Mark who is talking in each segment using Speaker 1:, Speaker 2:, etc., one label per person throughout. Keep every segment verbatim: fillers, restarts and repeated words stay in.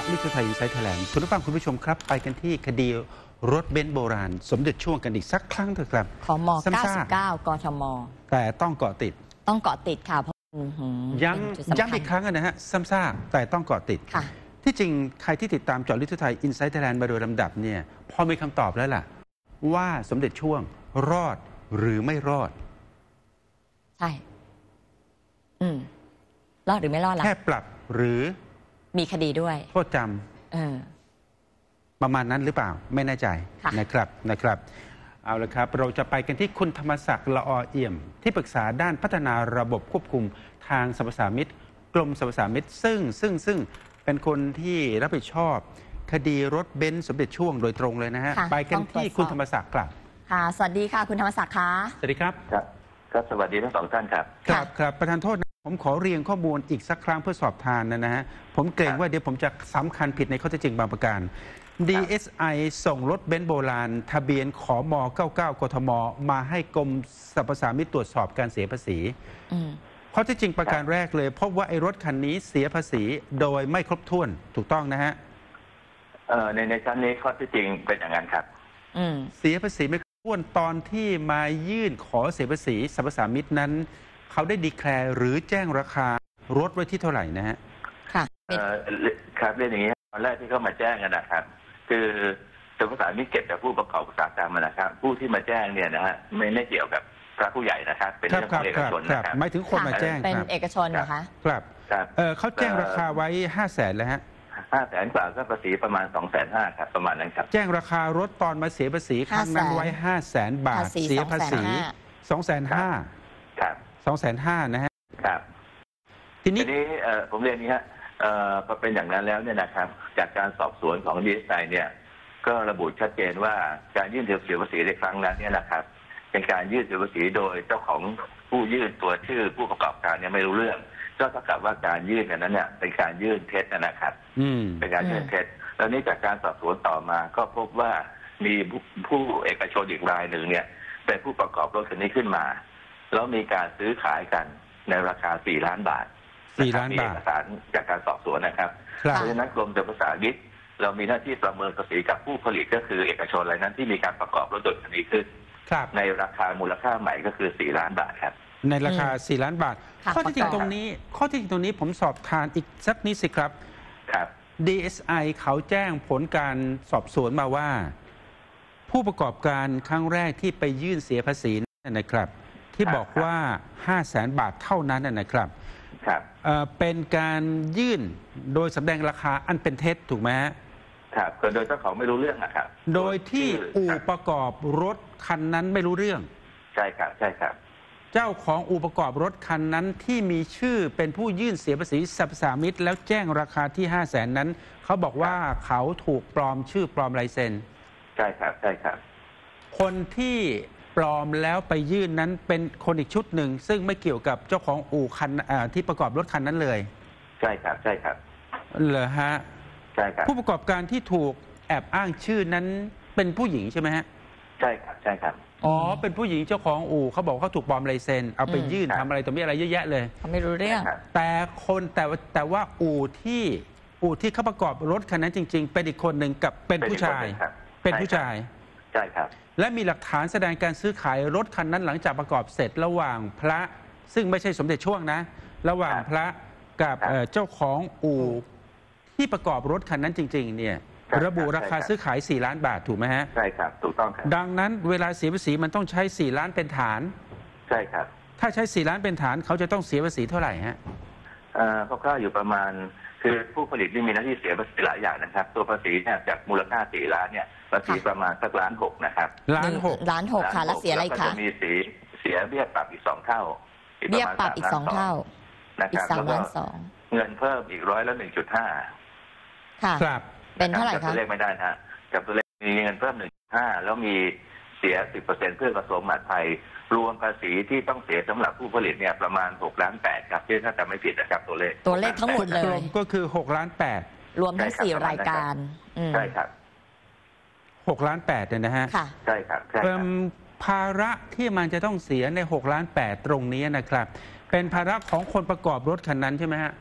Speaker 1: ลิขิตไทยอินไซต์แถลงคุณผู้ฟังคุณผู้ชมครับไปกันที่คดีรถเบนซ์โบราณสมเด็จช่วงกันอีกสักครั้งเถอะครับ
Speaker 2: ของมเก้าสิบเก้ากทม
Speaker 1: แต่ต้องเกาะติด
Speaker 2: ต้องเกาะติดค่ะเพราะ
Speaker 1: ย้ำย้ำอีกครั้งนะฮะซ้ำซากแต่ต้องเกาะติดที่จริงใครที่ติดตามเจาะลิขิตไทยอินไซต์แถลงมาโดยลำดับเนี่ยพอมีคำตอบแล้วล่ะว่าสมเด็จช่วงรอดหรือไม่รอด
Speaker 2: ใช่อืมรอดหรือไม่รอดล่ะ
Speaker 1: แค่ปรับหรือ
Speaker 2: มีคดีด้วย
Speaker 1: โทษจำ
Speaker 2: เออ
Speaker 1: ประมาณนั้นหรือเปล่าไม่แน่ใจนะครับนะครับเอาละครับเราจะไปกันที่คุณธรรมศักดิ์ละอเอี่ยมที่ปรึกษาด้านพัฒนาระบบควบคุมทางสรรพสามิตกรมสรรพสามิตซึ่งซึ่งซึ่งเป็นคนที่รับผิดชอบคดีรถเบนซ์สมเด็จช่วงโดยตรงเลยนะฮะไปกันที่คุณธรรมศักดิ์ครับ
Speaker 2: ค่ะสวัสดีค่ะคุณธรรมศักดิ์คะ
Speaker 1: สวัสดีครับ
Speaker 3: ครับครับสวัสดีทั้งสองท่านครับ
Speaker 1: ครับครับประธานโทษผมขอเรียงข้อมูลอีกสักครั้งเพื่อสอบทานนะฮะผมเกรงว่าเดี๋ยวผมจะสำคัญผิดในข้อเท็จจริงบางประการ ดี เอส ไอ ส่งรถเบนซ์โบราณทะเบียนขมเก้าสิบเก้ากทมมาให้กรมสรรพสามิตตรวจสอบการเสียภาษีข้อเท็จจริงประการแรกเลยพบว่าไอ้รถคันนี้เสียภาษีโดยไม่ครบถ้วนถูกต้องนะฮะ
Speaker 3: เอ่อในในชั้นนี้ข้อเท็จจริงเป็นอย่างนั้นครับ
Speaker 1: เสียภาษีไม่ครบถ้วนตอนที่มายื่นขอเสียภาษีสรรพสามิตนั้นเขาได้ดีแคลร์หรือแจ้งราคารถไว้ที่เท่าไหร่นะฮะ
Speaker 2: ค่ะ
Speaker 3: เอ่อครับเรื่องอย่างนี้ตอนแรกที่เขามาแจ้งกันนะครับคือสรรพสามิตเก็บจากผู้ประกอบอุตสาหกรรมนะครับผู้ที่มาแจ้งเนี่ยนะฮะไม่ไม่เกี่ยวกับพระผู้ใหญ่นะครับเป็นเรื่องของเอกชนนะครับ
Speaker 1: ไม่ถึงคนมาแจ้ง
Speaker 2: เป็นเอกชนนะคะ
Speaker 1: ครับเออเขาแจ้งราคาไว้ห้าแสนแล้วฮะ
Speaker 3: ห้าแสนกว่าก็ภาษีประมาณสองแสนห้าครับประมาณนั้นครับ
Speaker 1: แจ้งราคารถตอนมาเสียภาษีครั้งนั้นไว้ห้าแสนบาทเสียภาษีสองแสนห้า
Speaker 3: ครับ
Speaker 1: สองแสนห้านะฮะ
Speaker 3: ครับ
Speaker 1: ทีนี้
Speaker 3: ผมเรียนนี้ฮะพอเป็นอย่างนั้นแล้วเนี่ยนะครับจากการสอบสวนของ ดี เอส ไอ เนี่ยก็ระบุชัดเจนว่าการยื่นเสียภาษีในครั้งนั้นเนี่ยนะครับเป็นการยื่นเสียภาษีโดยเจ้าของผู้ยื่นตัวชื่อผู้ประกอบการเนี่ยไม่รู้เรื่องก็เท่ากับว่าการยื่นนั้นเนี่ยเป็นการยื่นเท็จนะครับเป็นการยื่นเท็จแล้วนี้จากการสอบสวนต่อมาก็พบว่ามีผู้เอกชนอีกรายหนึ่งเนี่ยเป็นผู้ประกอบรถคันนี้ขึ้นมาแล้วมีการซื้อขายกันในราคาสี่ล้านบาท
Speaker 1: สี่ล้านบาท
Speaker 3: มีเอกสารจากการสอบสวนนะครับเพราะฉะนั้นกรมสรรพสามิตเรามีหน้าที่ประเมินภาษีกับผู้ผลิตก็คือเอกชนรายนั้นที่มีการประกอบรถยนต์คันนี้ขึ้นในราคามูลค่าใหม่ก็คือสี่ล้านบาทครับ
Speaker 1: ในราคาสี่ล้านบาทข้อที่จริงตรงนี้ข้อที่จริงตรงนี้ผมสอบทานอีกสักนิดสิครับ
Speaker 3: ครับ
Speaker 1: ดี เอส ไอ เขาแจ้งผลการสอบสวนมาว่าผู้ประกอบการครั้งแรกที่ไปยื่นเสียภาษีนะครับที่บอกว่าห้าแสนบาทเท่านั้นนะครับ
Speaker 3: ครับ
Speaker 1: เป็นการยื่นโดยแสดงราคาอันเป็นเท็จถูกไหม
Speaker 3: ครับโดยเจ้าของไม่รู้เรื่องนะครับ
Speaker 1: โดยที่อู่ประกอบรถคันนั้นไม่รู้เรื่อง
Speaker 3: ใช่ครับใช่ครับ
Speaker 1: เจ้าของอู่ประกอบรถคันนั้นที่มีชื่อเป็นผู้ยื่นเสียภาษีสรรพสามิตแล้วแจ้งราคาที่ห้าแสนนั้นเขาบอกว่าเขาถูกปลอมชื่อปลอมลายเซ็น
Speaker 3: ใช่ครับใช่ครับ
Speaker 1: คนที่ปลอมแล้วไปยื่นนั้นเป็นคนอีกชุดหนึ่งซึ่งไม่เกี่ยวกับเจ้าของอู่คันที่ประกอบรถคันนั้นเลย
Speaker 3: ใช่ครับใช่ครับ
Speaker 1: เหรอฮะ
Speaker 3: ใช่ครับ
Speaker 1: ผู้ประกอบการที่ถูกแอบอ้างชื่อนั้นเป็นผู้หญิงใช่ไหมฮะ
Speaker 3: ใช่ครับใช่ครับ
Speaker 1: อ๋อเป็นผู้หญิงเจ้าของอู่เขาบอกเขาถูกปลอมลายเซ็นเอาไปยื่นทำอะไรต่อมีอะไรเยอะแยะเลย
Speaker 2: เขาไม่รู้เรื่อง
Speaker 1: แต่คนแต่แต่ว่าอู่ที่อู่ที่เขาประกอบรถคันนั้นจริงๆเป็นอีกคนหนึ่งกับเป็นผู้ชายเป็นผู้ชาย
Speaker 3: ใช่ครับ
Speaker 1: และมีหลักฐานแสดงการซื้อขายรถคันนั้นหลังจากประกอบเสร็จระหว่างพระซึ่งไม่ใช่สมเด็จช่วงนะระหว่างพระกับเจ้าของอู่ที่ประกอบรถคันนั้นจริงๆเนี่ยระบุราคาซื้อขายสี่ล้านบาทถูกไหมฮะ
Speaker 3: ใช่ครับถูกต้องครับ
Speaker 1: ดังนั้นเวลาเสียภาษีมันต้องใช้สี่ล้านเป็นฐาน
Speaker 3: ใช่ครับ
Speaker 1: ถ้าใช้สี่ล้านเป็นฐานเขาจะต้องเสียภาษีเท่าไหร่ฮะ
Speaker 3: เอ่อคร่าวๆอยู่ประมาณคือผู้ผลิตนี่มีหน้าที่เสียภาษีหลายอย่างนะครับตัวภาษีเนี่ยจากมูลค่าสี่ล้านเนี่ยภาษีประมาณสักล้านหกนะครับ
Speaker 1: ล้านหก
Speaker 2: ล้านหกค่ะแล้วเสียอะไรคะ
Speaker 3: มีสีเสียเบี้ยปรับอีกสองเท่า
Speaker 2: เบี้ยปรับอีกสองเท่า
Speaker 3: นะครับแล้วก็เงินเพิ่มอีกร้อยละหนึ่งจุดห้า
Speaker 2: ค่ะ
Speaker 1: ครับ
Speaker 2: เป็นเท่าไหร่คะ
Speaker 3: ตัวเลขไม่ได้นะกับตัวเลขมีเงินเพิ่มหนึ่งห้าแล้วมีเสียสิบเปอร์เซ็นต์เพื่อกระทรวงมหาดไทยรวมภาษีที่ต้องเสียสำหรับผู้ผลิตเนี่ยประมาณหกล้านแปดครับที่ถ้าจำไม่ผิดนะครับตัวเลข
Speaker 2: ตัวเลขทั้งหมดเลย
Speaker 1: ก็คือหกล้านแปด
Speaker 2: รวมทั้งสี่รายการ
Speaker 3: ใช่ครับ
Speaker 1: หกล้านแปดเนี่ยนะฮะ
Speaker 3: ใช่ครับใช่ครับ
Speaker 1: ภาระที่มันจะต้องเสียในหกล้านแปดตรงนี้นะครับเป็นภาระของคนประกอบรถคันนั้นใช่ไหมฮะ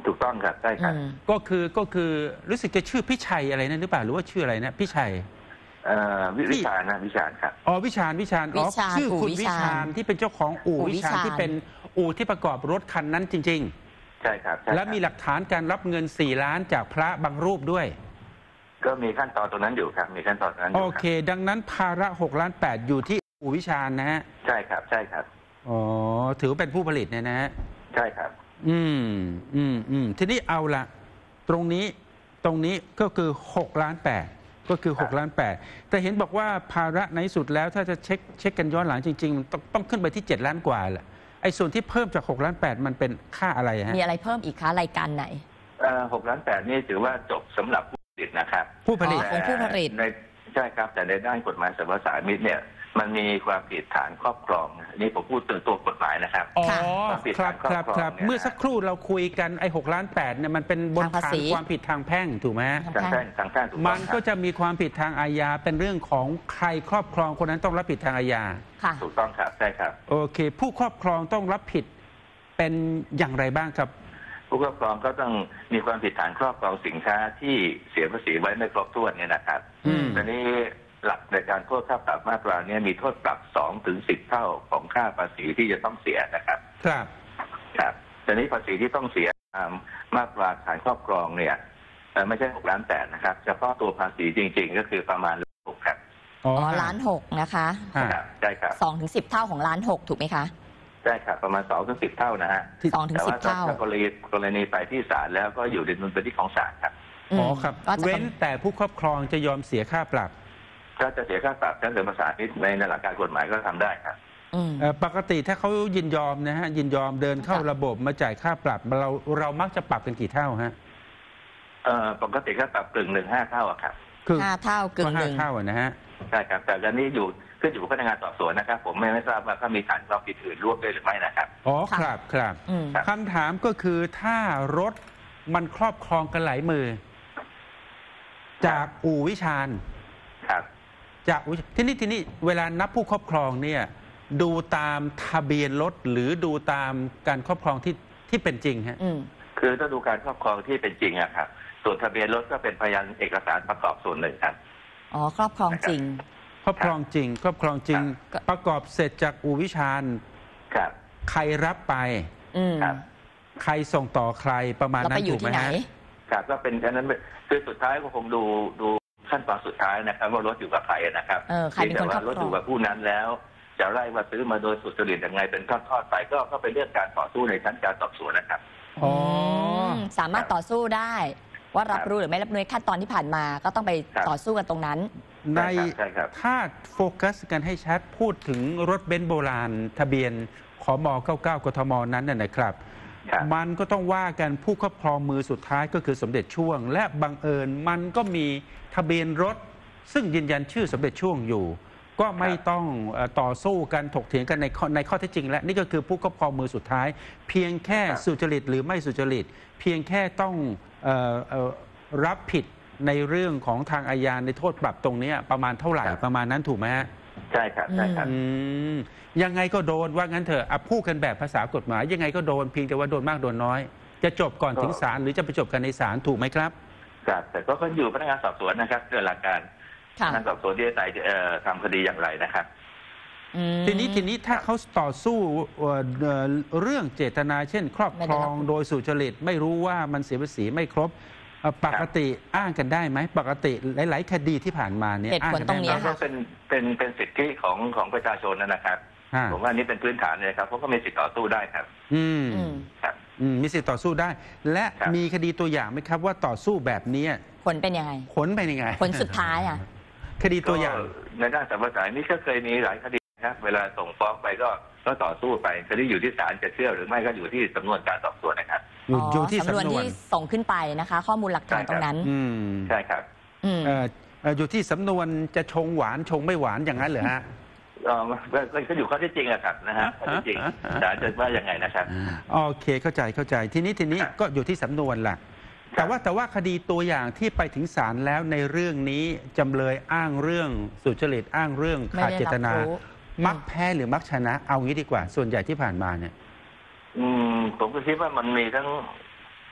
Speaker 3: ถูกต้องครับใช่ครับ
Speaker 2: อืม
Speaker 1: ก็คือก็คือรู้สึกจะชื่อพิชัยอะไรนั่นหรือเปล่าหรือว่าชื่ออะไรนะพิชัย
Speaker 3: เอ่อวิวิชาญนะวิชาญครับ
Speaker 1: อ๋อวิชาญวิชาญอ๋อ
Speaker 2: วิชาญ
Speaker 1: ชื่อ
Speaker 2: อู่
Speaker 1: คุณ
Speaker 2: วิ
Speaker 1: วิ
Speaker 2: ชาญ
Speaker 1: ชาญที่เป็นเจ้าของอู่
Speaker 2: อู่
Speaker 1: วิชาญ
Speaker 2: วิชาญ
Speaker 1: ที่เป็นอู่ที่ประกอบรถคันนั้นจริง
Speaker 3: ใช่ครับใช่
Speaker 1: ๆ
Speaker 3: ครับ
Speaker 1: และมีหลักฐานการรับเงินสี่ล้านจากพระบางรูปด้วย
Speaker 3: ก็มีขั้นตอนตรงนั้นอยู่ครับมีขั้นตอนตรงนั้นอ
Speaker 1: โอยู่
Speaker 3: ครับ
Speaker 1: เค ดังนั้นภาระหกล้านแปดอยู่ที่อู่วิชาญนะฮะ
Speaker 3: ใช่ครับใช่ครับ
Speaker 1: อ๋อถือว่าเป็นผู้ผลิตเนี่ยนะฮะ
Speaker 3: ใช่ครับ
Speaker 1: อืมอืมอืมทีนี้เอาละตรงนี้ตรงนี้ก็คือหกล้านแปดก็คือ
Speaker 3: ครับ
Speaker 1: หกล้านแปดแต่เห็นบอกว่าภาระในสุดแล้วถ้าจะเช็คเช็คกันย้อนหลังจริงๆมันต้องต้องขึ้นไปที่เจ็ดล้านกว่าแหละไอ้ส่วนที่เพิ่มจากหกล้านแปดมันเป็นค่าอะไรฮะ
Speaker 2: มีอะไรเพิ่มอีกคะรายการไหน
Speaker 3: เอ่อหกล้านแปดนี่ถือว่าจบสำหรับผู้ผลิตนะครับ
Speaker 1: ผู้ผลิต
Speaker 2: อ๋อ ของผู้ผลิต
Speaker 3: ในใช่ครับแต่ในด้านกฎหมายสรรพสามิตเนี่ยมันมีความผิดฐานครอบครองอันนี้ผมพูดถึงตัวกฎหมายนะครับ
Speaker 1: อ๋อ
Speaker 2: ค่ะ
Speaker 1: ครับครับครับ
Speaker 3: เนี่ย
Speaker 1: เมื่อสักครู่เราคุยกันไอ้หกล้านแปดเนี่ยมันเป็นบน
Speaker 2: ทางภา
Speaker 1: ฐาน
Speaker 2: ษี
Speaker 1: ความผิดทางแพ่งถูกไหมฮะ
Speaker 3: ทางแพ่งทางแพ่งถูกต้
Speaker 1: มั
Speaker 3: อง
Speaker 1: น
Speaker 3: ค
Speaker 1: ก็
Speaker 3: รับ
Speaker 1: จะมีความผิดทางอาญาเป็นเรื่องของใครครอบครองคนนั้นต้องรับผิดทางอาญา
Speaker 2: ค่ะ
Speaker 3: ถูกต้องครับใช่ครับ
Speaker 1: โอเค ผู้ครอบครองต้องรับผิดเป็นอย่างไรบ้างครับ
Speaker 3: ผู้ครอบครองก็ต้องมีความผิดฐานครอบครองสินค้าที่เสียภาษีไว้ไม่ครบถ้วนเนี่ยนะครับ
Speaker 1: อืม
Speaker 3: ตอนนี้หลักในการโทษค่าปรับมาตราเนี่ยมีโทษปรับสองถึงสิบเท่าของค่าภาษีที่จะต้องเสียนะครับ
Speaker 1: ครับ
Speaker 3: ครับตอนนี้ภาษีที่ต้องเสียตามมาตราฐานครอบครองเนี่ยเอ่อไม่ใช่หกล้านแปดนะครับเฉพาะตัวภาษีจริง ๆ ก็คือประมาณหกครับ
Speaker 1: อ๋อ
Speaker 2: อ๋อ
Speaker 1: ฮะ
Speaker 2: ล้านหกนะคะ
Speaker 1: ฮะ
Speaker 3: ครับใช่ครับ
Speaker 2: สองถึงสิบเท่าของล้านหกถูกไหมคะ
Speaker 3: ใช่ครับประมาณสองถึงสิบเท่านะฮะ
Speaker 2: สองถึง
Speaker 3: แต่
Speaker 2: สิบ
Speaker 3: ว่าถ้า
Speaker 2: เท่า
Speaker 3: ถ้ากรณีกรณีไปที่ศาลแล้วก็อยู่ในดุลพินิจของศาลครับ
Speaker 1: อ๋อครับ
Speaker 2: ก็จะ
Speaker 1: เว้นแต่ผู้ครอบครองจะยอมเสียค่าปรับ
Speaker 3: ถ้าจะเสียค่าปรับชั้นเดิมภาษาที่ในหลักการกฎหมายก็ทำได้ครับ
Speaker 2: อืม
Speaker 1: เอ่อปกติถ้าเขายินยอมนะฮะยินยอมเดินเข้า
Speaker 2: ค่ะ
Speaker 1: ระบบมาจ่ายค่าปรับเราเรามักจะปรับกันกี่เท่าฮะ
Speaker 3: เอ่อปกติค่าปรับกึ่งหนึ่งห้าเท่าอะครับ
Speaker 1: คือ
Speaker 2: ห้าเท่ากึ่งห
Speaker 1: ห้า
Speaker 2: นึ่ง
Speaker 1: เท่าอะนะฮะ
Speaker 3: ใช่ครับแต่อันนี้อยู่ขึ้นอยู่กับพนักงานสอบสวนนะครับ ผมไม่ไม่ทราบว่าเขามีฐานความผิดอื่นร่วมด้วยหรือไม่นะครับ
Speaker 1: อ๋อ
Speaker 2: ค่ะ
Speaker 1: ครับครับ
Speaker 2: อืม
Speaker 3: ครับ
Speaker 1: คำถามก็คือถ้ารถมันครอบครองกันหลายมือ จากอู่วิชาญ
Speaker 3: ครับ
Speaker 1: จากอู่ที่นี่ที่นี่เวลานับผู้ครอบครองเนี่ยดูตามทะเบียนรถหรือดูตามการครอบครองที่ที่เป็นจริงฮะ
Speaker 2: อืม
Speaker 3: คือต้องดูการครอบครองที่เป็นจริงอะครับส่วนทะเบียนรถก็เป็นพยานเอกสารประกอบส่วนหนึ่งครับ
Speaker 2: อ๋อ ครอบครองจริง
Speaker 1: ครอบครองจริง ครอบครองจริง
Speaker 2: ครับ
Speaker 1: ประกอบเสร็จจากอู่วิชาญ
Speaker 3: ครับ
Speaker 1: ใครรับไป
Speaker 2: อืม
Speaker 3: ครับ
Speaker 1: ใครส่งต่อใครประมาณ
Speaker 2: เรา
Speaker 1: นั้
Speaker 2: ไป
Speaker 1: น
Speaker 2: อยู่
Speaker 1: ถูกไหม
Speaker 2: ที่ไหน
Speaker 1: ฮะ
Speaker 3: ครับก็เป็นอันนั้นคือสุดท้ายก็คงดูดูขั้นตอนสุดท้ายนะครับว่ารถอยู่กับใครนะครับ
Speaker 2: เออใครเป็นคนครอบครอง
Speaker 3: แต่ว่ารถอยู่กับผู้นั้นแล้ว จะไล่ว่าซื้อมาโดยสุจริตยังไงเป็นทอดๆไปก็ก็เป็นเรื่องการต่อสู้ในชั้นการสอบสวนนะครับ
Speaker 1: อ๋อ
Speaker 2: มสามารถต่อสู้ได้ ว่ารับ
Speaker 3: ครับ
Speaker 2: รู้หรือไม่รับรู้ในขั้นตอนที่ผ่านมา ก็ต้องไป
Speaker 3: ครับ
Speaker 2: ต่อสู้กันตรงนั้น
Speaker 1: ใน
Speaker 3: ใช่ครับใช่ครับ
Speaker 1: ถ้าโฟกัสกันให้ชัดพูดถึงรถเบนซ์โบราณ ทะเบียนขอมเก้าเก้ากทมนั้นน่ะนะครับ
Speaker 3: ครับ
Speaker 1: มันก็ต้องว่ากันผู้ครอบครองมือสุดท้ายก็คือสมเด็จช่วง และบังเอิญมันก็มีทะเบียนรถ ซึ่งยืนยันชื่อสมเด็จช่วงอยู่ ก็ไม่ต้องเอ่อต่อสู้กันถกเถียงกันในข้อในข้อเท็จจริง และนี่ก็คือผู้ครอบครองมือสุดท้าย เพียงแค่สุจริตหรือไม่สุจริต เพียงแค่ต้องเอ่อเอ่อรับผิดในเรื่องของทางอาญาในโทษปรับตรงเนี้ยประมาณเท่าไหร่
Speaker 3: ครับ
Speaker 1: ประมาณนั้นถูกไหมฮะ
Speaker 3: ใช่ครับใช่ครับ
Speaker 1: อืมยังไงก็โดนว่างั้นเถอะอ่ะพูดกันแบบภาษากฎหมาย ยังไงก็โดนเพียงแต่ว่าโดนมากโดนน้อย จะจบก่อน
Speaker 3: ก็
Speaker 1: ถึงศาลหรือจะไปจบกันในศาลถูกไหมครับ
Speaker 3: ครับแต่ก็ขึ้นอยู่พนักงานสอบสวนนะครับเรื่องหลักการพ
Speaker 2: ค่ะ
Speaker 3: นักงานสอบสวนที่จะเอ่อทำคดีอย่างไรนะครับ
Speaker 2: อืม
Speaker 1: ทีนี้ทีนี้ถ้าเขาต่อสู้เอ่อเอ่อเรื่องเจตนา เช่น ครอบครองโดยสุจริตไม่รู้ว่ามันเสียภาษีไม่ครบเอ่อปกติอ้างกันได้ไหมปกติหลาย ๆ คดีที่ผ่านมาเนี่ย
Speaker 2: เหตุผล
Speaker 1: อ้างกัน
Speaker 2: ตร
Speaker 1: ได้
Speaker 2: ง
Speaker 1: ไห
Speaker 2: เนี้
Speaker 1: ม
Speaker 2: ย
Speaker 3: ก็เป็นเป็นเป็นสิทธิของของประชาชนนะครับ
Speaker 1: อ่า
Speaker 3: ผมว่าอันนี้เป็นพื้นฐานเลยครับเพราะก็มีสิทธิต่อสู้ได้ครับ
Speaker 1: อืม
Speaker 2: อืม
Speaker 3: ครับ
Speaker 1: อืมมีสิทธิ์ต่อสู้ได้ และ
Speaker 3: ครับ
Speaker 1: มีคดีตัวอย่างไหมครับว่าต่อสู้แบบนี้
Speaker 2: ผลเป็นยังไง
Speaker 1: ผลเป็นยังไง
Speaker 2: ผลสุดท้ายอ่ะ
Speaker 1: คดีตัวอย่าง
Speaker 3: ก็ในด้านสรรพสามิตนี่ก็เคยมีหลายคดีนะครับเวลาส่งฟ้องไปก็ก็ต่อสู้ไปคดีอยู่ที่ศาลจะเชื่อหรือไม่ก็อยู่ที่สำนวนการสอบสวนนะครับ
Speaker 1: อยู่อยู่ที่
Speaker 2: สำนวน
Speaker 1: สำนวน
Speaker 2: ที่ส่งขึ้นไปนะคะ ข้อมูลหลักฐาน
Speaker 3: ใช่ครับ
Speaker 2: ตรงนั้น
Speaker 1: อืม
Speaker 3: ใช่ครับ
Speaker 2: อืม
Speaker 1: เอ่อเอ่ออยู่ที่สำนวนจะชงหวานชงไม่หวานอย่างนั้นเหรอฮะ
Speaker 3: เอ่อก็ก็ก็อยู่ข้อที่จริงอะครับนะฮะข้อที่จริงศาลจะว่ายังไงนะครับ
Speaker 1: โอเคเข้าใจเข้าใจทีนี้ทีนี้
Speaker 3: ครับ
Speaker 1: ก็อยู่ที่สำนวนล่ะ แต่ว่าแต่ว่าคดีตัวอย่างที่ไปถึงศาลแล้วในเรื่องนี้จำเลยอ้างเรื่องสุจริตอ้างเรื่อง
Speaker 2: ไม่
Speaker 1: ขาด
Speaker 2: ได้
Speaker 1: เจตนา
Speaker 2: รับรู้
Speaker 1: มักแพ้หรือมักชนะ เอางี้ดีกว่า ส่วนใหญ่ที่ผ่านมาเนี่ย
Speaker 3: อืมผมก็คิดว่ามันมีทั้ง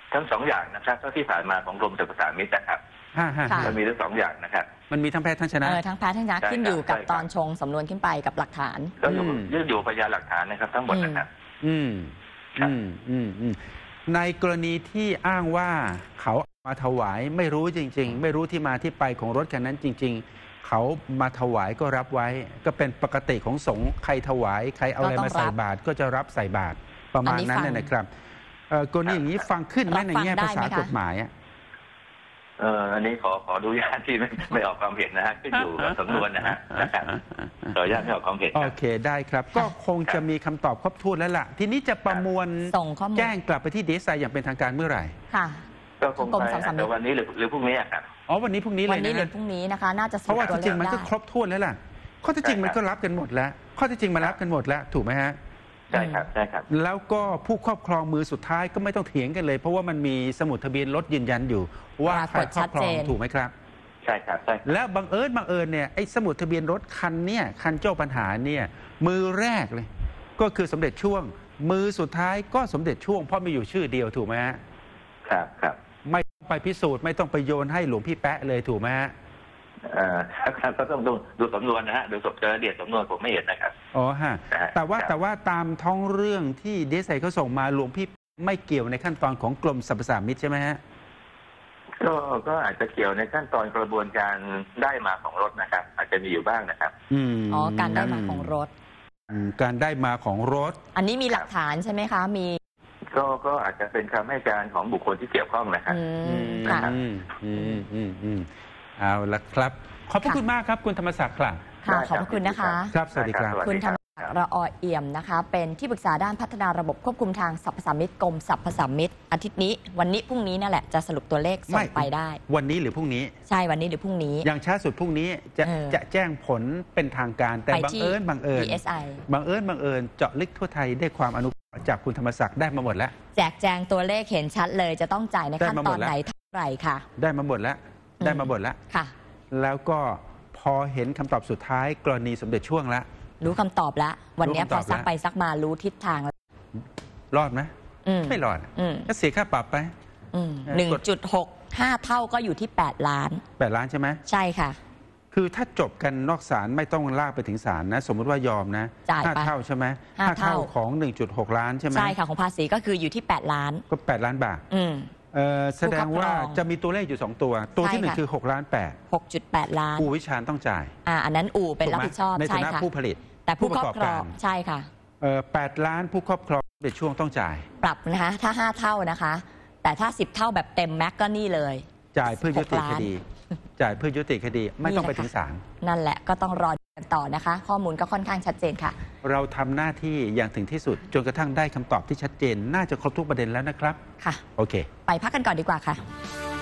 Speaker 3: ทั้งสองอย่างนะครับเท่าที่ผ่านมาของกรมสรรพสามิตนะครับ
Speaker 1: ห้าห้า
Speaker 2: ค่ะ
Speaker 3: มันมีทั้งสองอย่างนะครับ
Speaker 1: มันมีทั้งแพ้ทั้งชนะ
Speaker 2: เออทั้งแพ้ทั้งชนะ
Speaker 3: ใช่ครับ
Speaker 2: ขึ้นอยู่กับ
Speaker 3: ใช่ครับ
Speaker 2: ตอนชงสำนวนขึ้นไปกับหลักฐาน
Speaker 3: ก็อยู่
Speaker 1: อืม
Speaker 3: ยื่นอยู่พยานหลักฐานนะครับ ทั้งหมดนะครับ
Speaker 1: อืม
Speaker 3: ครับ
Speaker 1: อืมอืมอืมในกรณีที่อ้างว่าเขาเอามาถวายไม่รู้จริง ๆ ไม่รู้ที่มาที่ไปของรถคันนั้นจริง ๆ เขามาถวายก็รับไว้ ก็เป็นปกติของสงฆ์ใครถวายใครเอาอะไร
Speaker 2: ก็ต้อง
Speaker 1: มาใส่
Speaker 2: รับ
Speaker 1: บาตรก็จะรับใส่บาตรประมาณนั้น
Speaker 2: อันนี้ฟัง
Speaker 1: น่ะนะครับเอ่อกรณีอย่างนี้ฟังขึ้นไหม
Speaker 2: รับ
Speaker 1: ใน
Speaker 2: ฟัง
Speaker 1: แง่
Speaker 2: ได้
Speaker 1: ภาษา
Speaker 2: ไหมคะ
Speaker 1: กฎหมายอะ
Speaker 3: เอออันนี้ขอขอดูญาตที่ไม่ไม่ออกความเห็นนะฮะขึ้นอยู่กับสำนวนนะฮะนะครับขออนุญาตไม่ออกความเห็นค
Speaker 1: โอ
Speaker 3: รับ
Speaker 1: เคได้ครับ ก็คงจะมีคำตอบครบถ้วนแล้วล่ะ ทีนี้จะประมวล
Speaker 2: ส่งข้อมูล
Speaker 1: แจ้งกลับไปที่ดีเอสไออย่างเป็นทางการเมื่อไหร่
Speaker 2: ค่ะ
Speaker 3: ก็คง
Speaker 2: กรม
Speaker 3: ไป
Speaker 2: สรรพสามิต
Speaker 3: แต่วันนี้หรือหรือพรุ่งนี้อะครับ
Speaker 1: อ๋อวันนี้พรุ่งนี้เล
Speaker 2: วัน
Speaker 1: ย
Speaker 2: นี้
Speaker 1: นะ
Speaker 2: หรือ
Speaker 1: ฮะ
Speaker 2: พรุ่งนี้นะคะ น่าจะส
Speaker 1: เพราะ
Speaker 2: รุป
Speaker 1: ว่า
Speaker 2: ตัว
Speaker 1: ที่
Speaker 2: เล
Speaker 1: จริง
Speaker 2: ข
Speaker 1: มัน
Speaker 2: ได้
Speaker 1: ก็ครบถ้วนแล้วล่ะ ข้อที่จริง
Speaker 3: ใช่ครับ
Speaker 1: มันก็รับกันหมดแล้ว ข้อที่จริงมันรับกันหมดแล้วถูกไหมฮะ
Speaker 3: ใช่ครับใช่ครับ
Speaker 1: แล้วก็ผู้ครอบครองมือสุดท้ายก็ไม่ต้องเถียงกันเลย เพราะว่ามันมีสมุดทะเบียนรถยืนยันอยู่ ว่า
Speaker 2: ปรา
Speaker 1: ใคร
Speaker 2: กฏ
Speaker 1: ครอ
Speaker 2: ชั
Speaker 1: บ
Speaker 2: ด
Speaker 1: คร
Speaker 2: เจ
Speaker 1: อง
Speaker 2: น
Speaker 1: ถูกไหมครับ
Speaker 3: ใช่ครับใช่ครับ
Speaker 1: แล้วบังเอิญบังเอิญเนี่ยไอ้สมุดทะเบียนรถคันเนี่ยคันเจ้าปัญหาเนี่ยมือแรกเลย ก็คือสมเด็จช่วง มือสุดท้ายก็สมเด็จช่วงเพราะมีอยู่ชื่อเดียวถูกไหมฮะ
Speaker 3: ครับครับ
Speaker 1: ไม่ต้องไปพิสูจน์ไม่ต้องไปโยนให้หลวงพี่แป๊ะเลยถูกไหมฮะ
Speaker 3: เอ่อครับก็ต้องดูดูสำนวนนะฮะดูสบรายละเอียดสำนวนผมไม่เห็นนะครับ
Speaker 1: อ๋อฮะ
Speaker 3: นะฮะ
Speaker 1: แต่ว่า
Speaker 3: ครับ
Speaker 1: แต่ว่าตามท้องเรื่องที่ดีเอสไอเขาส่งมาหลวงพี่ไม่เกี่ยวในขั้นตอนของกรมสรรพสามิตใช่ไหมฮะ
Speaker 3: ก็ก็อาจจะเกี่ยวในขั้นตอนกระบวนการได้มาของรถนะครับ อาจจะมีอยู่บ้างนะครับ
Speaker 1: อืม
Speaker 2: อ๋อ การได้มาของรถ
Speaker 1: อืมการได้มาของรถ
Speaker 2: อันนี้มีหลักฐานใช่ไหมคะ มี
Speaker 3: ก็ก็อาจจะเป็นคำให้การของบุคคลที่เกี่ยวข้องนะครับ
Speaker 2: อื
Speaker 1: อื
Speaker 2: ม
Speaker 1: ม
Speaker 2: ค่ะ
Speaker 1: อืมอืมอืมอืมเอาละครับ ขอบพระ
Speaker 2: ค่ะ
Speaker 1: คุณมากครับ คุณธรรมศักดิ์ครับ
Speaker 2: ค่ะ
Speaker 3: ได้
Speaker 2: ขอบพระคุณนะคะ
Speaker 1: ครับสวัสดีครับ
Speaker 3: ได้
Speaker 2: คุณธรรม
Speaker 3: สวัสดี
Speaker 2: ศักดิ์ระอเอี่ยมนะคะ เป็นที่ปรึกษาด้านพัฒนาระบบควบคุมทางสรรพสามิตกรมสรรพสามิตอาทิตย์นี้ วันนี้พรุ่งนี้นั่นแหละจะสรุปตัวเลขส่งไปได้
Speaker 1: วันนี้หรือพรุ่งนี้
Speaker 2: ใช่วันนี้หรือพรุ่งนี้
Speaker 1: อย่างช้าสุดพรุ่งนี้จะ
Speaker 2: เออ
Speaker 1: จะแจ้งผลเป็นทางการแต่
Speaker 2: ไป
Speaker 1: บัง
Speaker 2: ที่
Speaker 1: เอิญบังเอิญ
Speaker 2: ดี เอส ไอ
Speaker 1: บังเอิญบังเอิญเจาะลึกทั่วไทยได้ความอนุเคราะห์จากคุณธรรมศักดิ์ได้มาหมดแล้ว
Speaker 2: แจกแจงตัวเลขเห็นชัดเลยจะต้องจ่ายใน
Speaker 1: ได้
Speaker 2: ขั้น
Speaker 1: มาห
Speaker 2: ต
Speaker 1: ม
Speaker 2: อ
Speaker 1: ด
Speaker 2: น
Speaker 1: แล้ว
Speaker 2: ไหนเท่าไหร่ค่ะ
Speaker 1: ได้มาหมดแล้ว
Speaker 2: อืม
Speaker 1: ได้มาหมดแล้ว
Speaker 2: ค่ะ
Speaker 1: แล้วก็พอเห็นคำตอบสุดท้ายกรณีสมเด็จช่วงแล้ว
Speaker 2: รู้คำตอบแล้ว วันนี้
Speaker 1: รู้
Speaker 2: พ
Speaker 1: คำต
Speaker 2: อ
Speaker 1: อบ
Speaker 2: ซัก
Speaker 1: แล้ว
Speaker 2: ไปซักมารู้ทิศทางแล้ว
Speaker 1: รอดไหม
Speaker 2: อืม
Speaker 1: ไม่รอด
Speaker 2: อืม
Speaker 1: ก็เสียค่าปรับไป
Speaker 2: อืม
Speaker 1: เออ
Speaker 2: หนึ่ง
Speaker 1: กด
Speaker 2: จุดหกห้าเท่าก็อยู่ที่แปดล้าน
Speaker 1: แปดล้านใช่ไหม
Speaker 2: ใช่ค่ะ
Speaker 1: คือถ้าจบกันนอกศาลไม่ต้องลากไปถึงศาลนะ สมมติว่ายอมนะ
Speaker 2: จ่ายไป
Speaker 1: ห้าเท่าใช่ไหม
Speaker 2: ห้าเท่า
Speaker 1: ของ หนึ่งจุดหก ล้านใช่ไหม
Speaker 2: ใช่ค่ะของภาษีก็คืออยู่ที่แปดล้าน
Speaker 1: ก็แปดล้านบาท
Speaker 2: อืม
Speaker 1: เอ่อแสดงว่า
Speaker 2: ผู้ครอบครอง
Speaker 1: จะมีตัวเลขอยู่สองตัว ตัวที่หนึ่ง
Speaker 2: ใช่ค่ะ
Speaker 1: คือหกล้านแปด
Speaker 2: หกจุดแปดล้าน
Speaker 1: อู่วิชาญต้องจ่าย
Speaker 2: อ่าอันนั้นอู่เป็นรับ
Speaker 1: ถูกไหม
Speaker 2: ผิดชอบ
Speaker 1: ใน
Speaker 2: ใช่
Speaker 1: ฐานะ
Speaker 2: ค่ะ
Speaker 1: ผู้ผลิต
Speaker 2: แต่ผู้ครอบครอง
Speaker 1: ผู้ประกอบการ
Speaker 2: ใช่ค่ะ
Speaker 1: เอ่อแปดล้านผู้ครอบครองในช่วงต้องจ่าย
Speaker 2: ปรับนะคะ ถ้าห้าเท่านะคะ แต่ถ้าสิบเท่าแบบเต็มแม็กก็นี่เลย
Speaker 1: จ่ายเพื่อยุติ
Speaker 2: หกล้าน
Speaker 1: คดี จ่ายเพื่อยุติคดี ไม่ต้องไป
Speaker 2: นี่แหละ
Speaker 1: ถึงศาล
Speaker 2: นั่นแหละก็ต้องรอกันต่อนะคะ ข้อมูลก็ค่อนข้างชัดเจนค่ะ
Speaker 1: เราทำหน้าที่อย่างถึงที่สุด จนกระทั่งได้คำตอบที่ชัดเจน น่าจะครบทุกประเด็นแล้วนะครับ
Speaker 2: ค่ะ
Speaker 1: โอเค
Speaker 2: ไปพักกันก่อนดีกว่าค่ะ